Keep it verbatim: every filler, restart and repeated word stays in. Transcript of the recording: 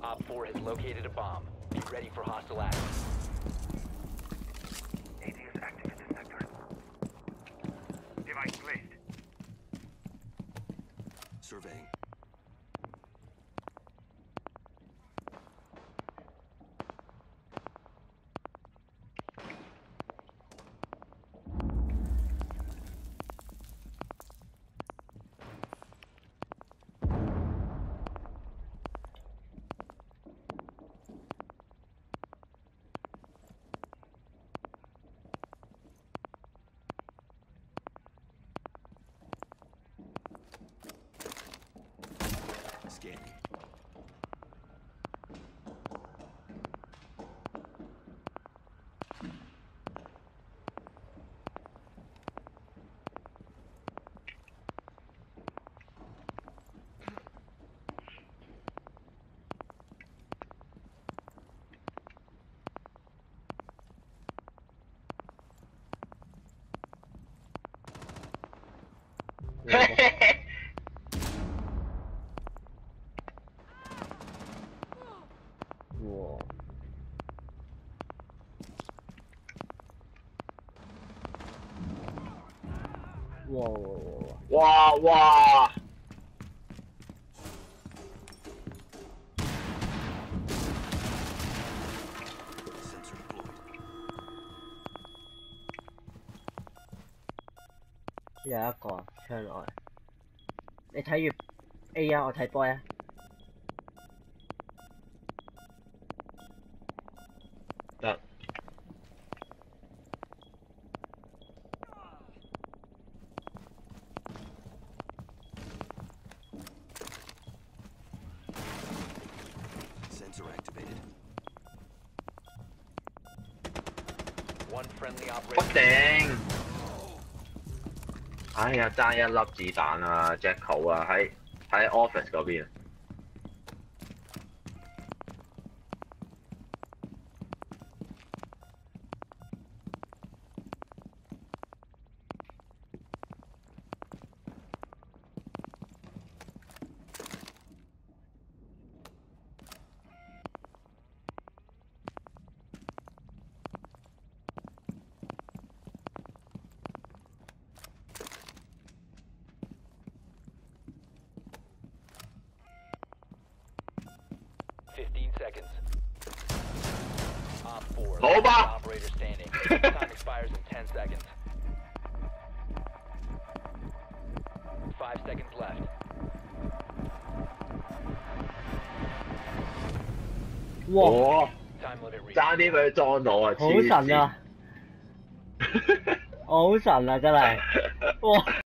Op four has located a bomb. Be ready for hostile action. A D is active in the sector. Device placed. Surveying. Scanning. Wow. Wow, wow, wow. 哇哇！ Sensor deployed. 有一個窗外，你睇住 A 啊，我睇波啊。 得。 Sensor activated. One friendly 我 operator. 頂！哎呀，爭一粒子彈啊 ，Jacko 啊，喺喺 office 嗰邊。 Fifteen seconds. Op four. 好吧。 Operator standing. Time expires in ten seconds. Five seconds left. 哇！ 我 Time limit reached. 爭啲俾佢裝到啊！ 好神啊！我好神啊！真係，哇！